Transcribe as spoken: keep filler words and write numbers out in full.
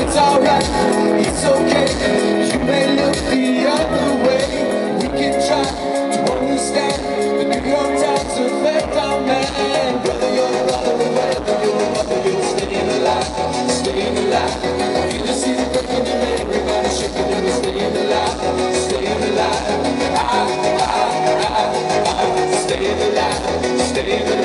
it's alright, it's okay. You may look the other way. We can try to understand the New York Times effect on man. Whether you're a brother or whether you're a mother, you're staying alive, staying alive. You just see the breaking and everybody shaking and we're staying alive, staying alive. Ah, ah, ah, ah, staying alive, staying alive.